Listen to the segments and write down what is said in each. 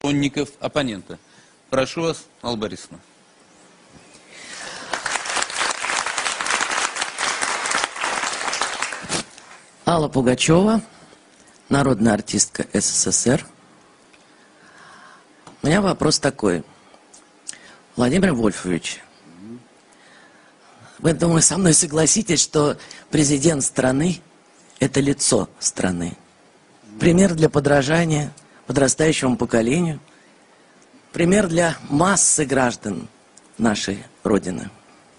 сторонников оппонента. Прошу вас, Алла Борисовна. Алла Пугачева, народная артистка СССР. У меня вопрос такой. Владимир Вольфович, вы, думаю, со мной согласитесь, что президент страны – это лицо страны. Пример для подражания подрастающему поколению. Пример для массы граждан нашей Родины.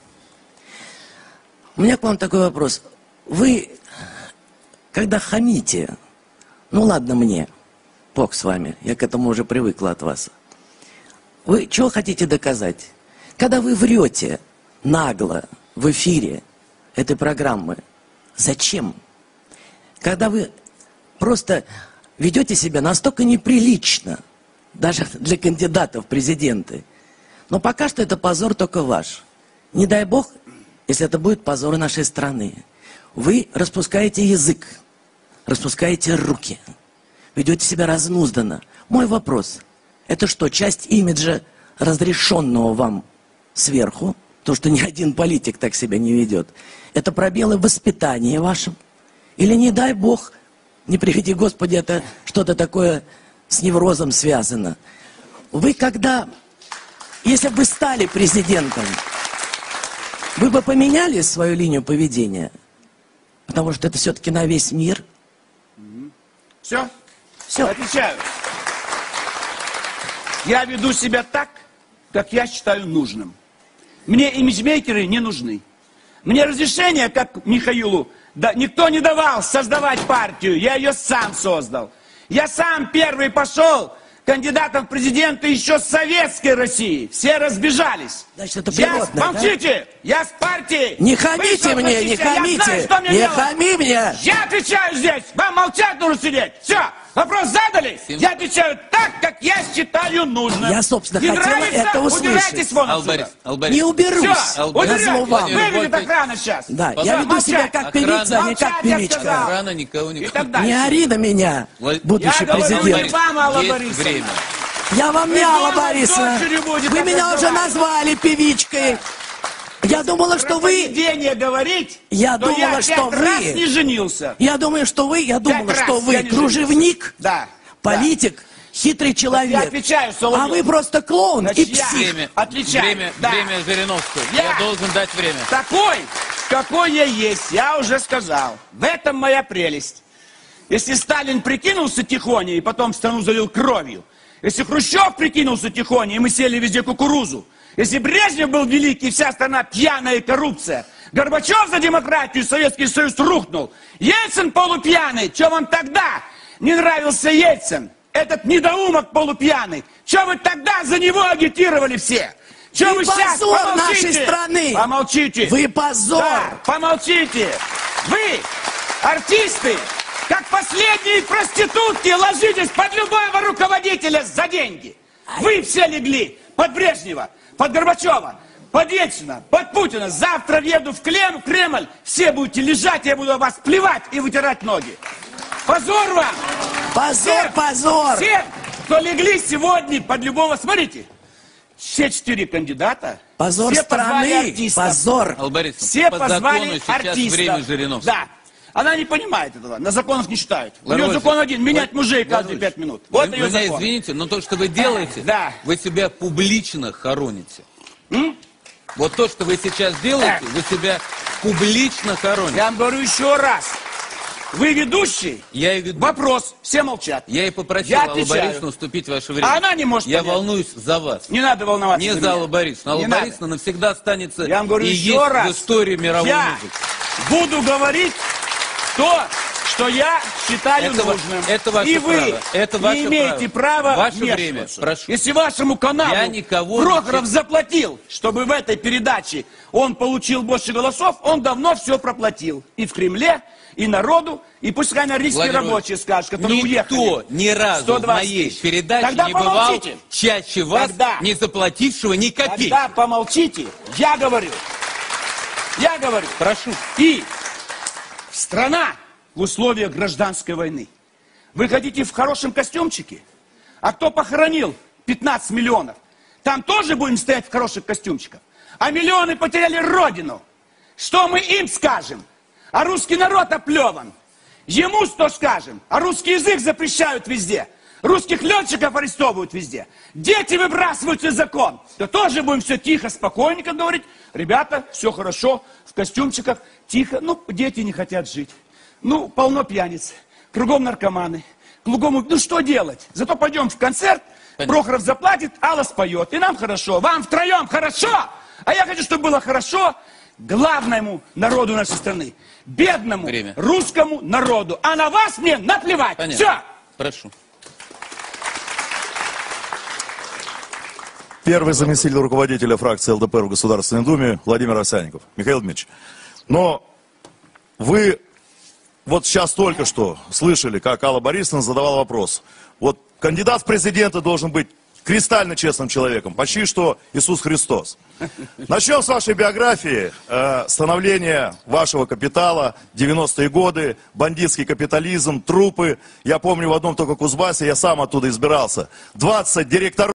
У меня к вам такой вопрос. Вы, когда хамите, ну ладно мне, бог с вами, я к этому уже привыкла от вас. Вы чего хотите доказать? Когда вы врете нагло в эфире этой программы, зачем? Когда вы просто ведете себя настолько неприлично, даже для кандидатов в президенты. Но пока что это позор только ваш. Не дай бог, если это будет позор нашей страны. Вы распускаете язык, распускаете руки, ведете себя разнузданно. Мой вопрос, это что, часть имиджа, разрешенного вам сверху, то, что ни один политик так себя не ведет, это пробелы в воспитании вашем? Или, не дай бог, не приведи Господи, это что-то такое с неврозом связано? Вы когда, если бы вы стали президентом, вы бы поменяли свою линию поведения? Потому что это все-таки на весь мир. Все? Все. Отвечаю. Я веду себя так, как я считаю нужным. Мне имиджмейкеры не нужны. Мне разрешение, как Михаилу, да, никто не давал создавать партию. Я ее сам создал. Я сам первый пошел кандидатом в президенты еще с советской России. Все разбежались. Значит, это природно, молчите! Да? Я с партии! Не хамите мне, не хамите! Не хами мне! Я отвечаю здесь! Вам молчать нужно сидеть! Все! Вопрос задали? Я отвечаю так, как я считаю нужным. Я, собственно, не хотела нравится, это услышать. Убирайтесь вон отсюда. Не уберусь. Все, убирайтесь. Выведет охрана сейчас. Да, я веду себя как певица, а не как певичка. Охрана никого не... Не ори на меня, будущий президент. Я говорю не вам, Алла Есть Борисовна. время. Я вам не Алла Борисовна. Вы меня уже назвали певичкой. Я думала, что вы... говорить, я думала, что вы... раз не женился. Я думала, что вы кружевник, да, политик, хитрый человек. Я отвечаю, Соловьев. А вы просто клоун и псих. Время Жириновского. Я должен дать время. Такой, какой я есть, я уже сказал. В этом моя прелесть. Если Сталин прикинулся тихоня и потом страну залил кровью, если Хрущев прикинулся тихоня и мы сели везде кукурузу, если Брежнев был великий, вся страна пьяная и коррупция, Горбачев за демократию, Советский Союз рухнул, Ельцин полупьяный, что вам тогда не нравился Ельцин? Этот недоумок полупьяный. Что вы тогда за него агитировали все? Что вы сейчас? Позор нашей страны! Помолчите! Вы позор! Да, помолчите! Вы, артисты, как последние проститутки, ложитесь под любого руководителя за деньги. Вы все легли под Брежнева, под Горбачева, под Ельцина, под Путина. Завтра въеду в Кремль, все будете лежать, я буду вас плевать и вытирать ноги. Позор вам! Позор, позор! Всем, кто легли сегодня под любого... Смотрите, все 4 кандидата. Позор все страны, позор. Алла Борисовна, все по позвали закону сейчас артистов. время Жириновского. Да. Она не понимает этого, на законах не считает. У нее закон один, менять мужей каждые 5 минут. Вот ее меня закон. извините, но то, что вы делаете, вы себя публично хороните. Вот то, что вы сейчас делаете, вы себя публично хороните. Я вам говорю еще раз. Вы ведущий? Я и веду. Вопрос. Все молчат. Я и попросил Аллу Борисовну уступить ваше время. А она не может Я понять. волнуюсь за вас. Не надо волноваться Не за Аллу Борисовну. Алла Борисовна навсегда останется я вам говорю и еще есть раз. в истории мировой музыки. Буду говорить то, что я считаю нужным. Это ваше и вы право. Это ваше не имеете права Ваше вмешиваться. время. Прошу. Если вашему каналу Прохоров не... заплатил, чтобы в этой передаче он получил больше голосов, он давно все проплатил. И в Кремле, и народу, и пускай на рижские рабочие скажут, которые уехали. Никто ни разу в моей передаче Тогда не бывал помолчите. чаще вас, не заплатившего ни копейки. Тогда помолчите. Я говорю. Я говорю. Прошу. И страна в условиях гражданской войны. Вы хотите в хорошем костюмчике? А кто похоронил 15 миллионов? Там тоже будем стоять в хороших костюмчиках. А миллионы потеряли родину. Что мы им скажем? А русский народ оплеван. Ему что скажем? А русский язык запрещают везде. Русских летчиков арестовывают везде. Дети выбрасываются из закон. То тоже будем все тихо, спокойненько говорить. Ребята, все хорошо, в костюмчиках, тихо. Ну, дети не хотят жить. Ну, полно пьяниц. Кругом наркоманы. Кругом, ну что делать? Зато пойдем в концерт, понятно. Прохоров заплатит, Алла споет. И нам хорошо, вам втроем хорошо. А я хочу, чтобы было хорошо главному народу нашей страны. Бедному русскому народу. А на вас мне наплевать. Понятно. Все. Прошу. Первый заместитель руководителя фракции ЛДПР в Государственной Думе Владимир Овсянников. Михаил Дмитриевич, но вы вот сейчас только что слышали, как Алла Борисовна задавала вопрос. Вот кандидат в президенты должен быть кристально честным человеком, почти что Иисус Христос. Начнем с вашей биографии, становления вашего капитала, 90-е годы, бандитский капитализм, трупы. Я помню в одном только Кузбассе, я сам оттуда избирался. 20 директоров.